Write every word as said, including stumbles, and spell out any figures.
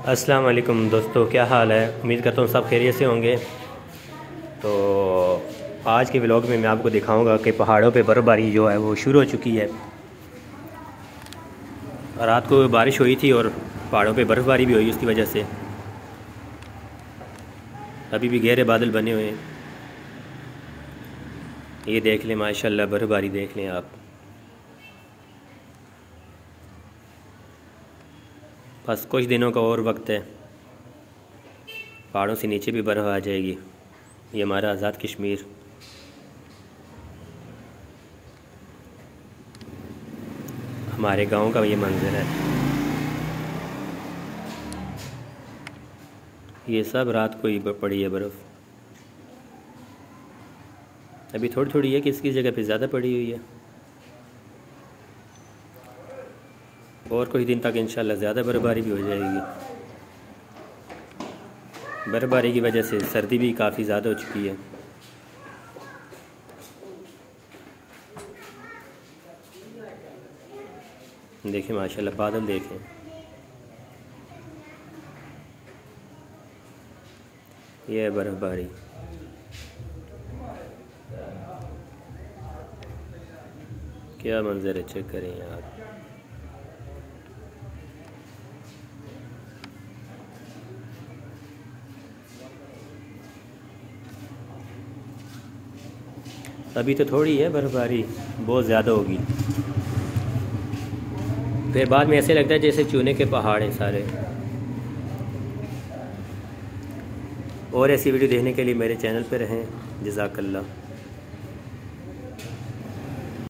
अस्सलाम वालेकुम दोस्तों, क्या हाल है। उम्मीद करता हूँ सब खैरियत से होंगे। तो आज के व्लॉग में मैं आपको दिखाऊंगा कि पहाड़ों पे बर्फ़बारी जो है वो शुरू हो चुकी है। रात को बारिश हुई थी और पहाड़ों पे बर्फ़बारी भी हुई, उसकी वजह से अभी भी गहरे बादल बने हुए हैं। ये देख लें, माशाल्लाह बर्फ़बारी देख लें आप। बस कुछ दिनों का और वक्त है, पहाड़ों से नीचे भी बर्फ़ आ जाएगी। ये हमारा आज़ाद कश्मीर। हमारे गांव का ये मंज़र है। ये सब रात को ही पड़ी है बर्फ़। अभी थोड़ी थोड़ी है, किसी जगह पे ज़्यादा पड़ी हुई है। और कुछ दिन तक इंशाल्लाह ज़्यादा बर्फ़बारी भी हो जाएगी। बर्फ़बारी की वजह से सर्दी भी काफ़ी ज़्यादा हो चुकी है। देखें माशाल्लाह बादल देखें। यह है बर्फ़बारी। क्या मंजर है, चेक करें यार। अभी तो थोड़ी है बर्फ़बारी, बहुत ज़्यादा होगी। फिर बाद में ऐसे लगता है जैसे चूने के पहाड़ हैं सारे। और ऐसी वीडियो देखने के लिए मेरे चैनल पर रहें। जज़ाकल्लाह।